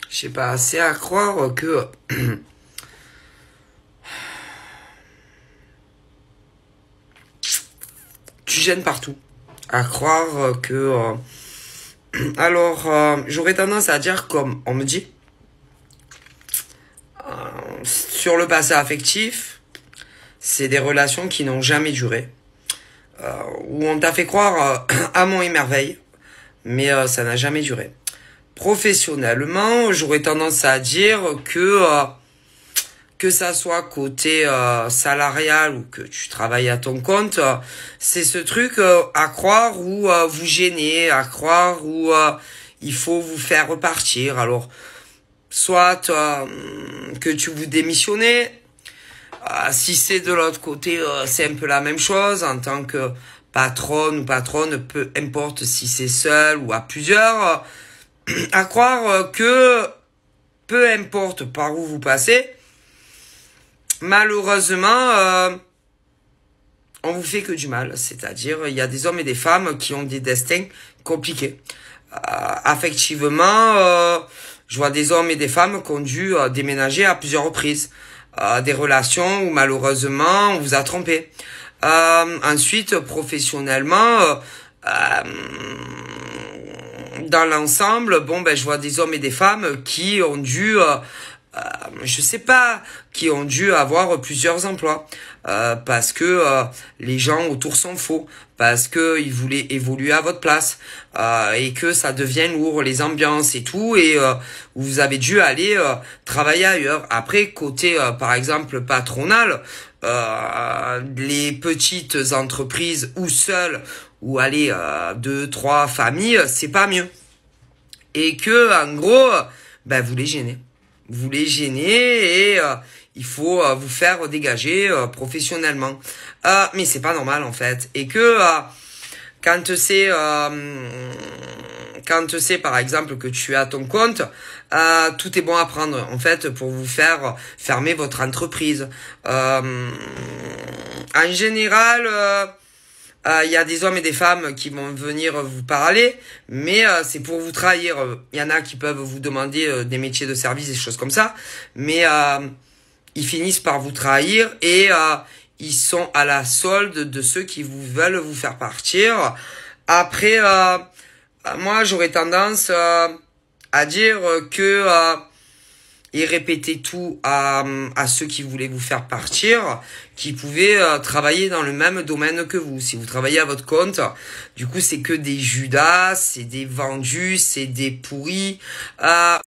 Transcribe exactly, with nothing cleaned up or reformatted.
je sais pas, c'est à croire que tu gênes partout. À croire que... euh, Alors, euh, j'aurais tendance à dire comme on me dit, euh, sur le passé affectif, c'est des relations qui n'ont jamais duré, euh, où on t'a fait croire euh, à mon et merveille, mais euh, ça n'a jamais duré. Professionnellement, j'aurais tendance à dire que euh, que ça soit côté euh, salarial ou que tu travailles à ton compte, euh, c'est ce truc euh, à croire où euh, vous gênez, à croire où euh, il faut vous faire repartir. Alors, soit euh, que tu vous démissionnez, euh, si c'est de l'autre côté, euh, c'est un peu la même chose en tant que patronne ou patronne, peu importe si c'est seul ou à plusieurs, euh, à croire que peu importe par où vous passez, malheureusement, euh, on vous fait que du mal. C'est-à-dire, il y a des hommes et des femmes qui ont des destins compliqués. Euh, affectivement, euh, je vois des hommes et des femmes qui ont dû euh, déménager à plusieurs reprises. Euh, des relations où malheureusement, on vous a trompé. Euh, ensuite, professionnellement, euh, euh, dans l'ensemble, bon, ben, je vois des hommes et des femmes qui ont dû... Euh, Euh, je sais pas, qui ont dû avoir plusieurs emplois euh, parce que euh, les gens autour sont faux, parce que ils voulaient évoluer à votre place euh, et que ça devient lourd les ambiances et tout, et euh, vous avez dû aller euh, travailler ailleurs. Après, côté euh, par exemple patronal, euh, les petites entreprises ou seules ou aller euh, deux trois familles, c'est pas mieux, et que en gros, ben vous les gênez. Vous les gênez et euh, il faut euh, vous faire dégager euh, professionnellement. Euh, mais c'est pas normal en fait. Et que euh, quand c'est euh, quand c'est par exemple que tu es à ton compte, euh, tout est bon à prendre en fait pour vous faire fermer votre entreprise. Euh, en général. Euh, Il euh, y a des hommes et des femmes qui vont venir vous parler, mais euh, c'est pour vous trahir. Il y en a qui peuvent vous demander euh, des métiers de service, des choses comme ça, mais euh, ils finissent par vous trahir et euh, ils sont à la solde de ceux qui vous veulent vous faire partir. Après, euh, moi, j'aurais tendance euh, à dire que... Euh, et répétez tout à, à ceux qui voulaient vous faire partir, qui pouvaient euh, travailler dans le même domaine que vous. Si vous travaillez à votre compte, du coup, c'est que des Judas, c'est des vendus, c'est des pourris. Euh,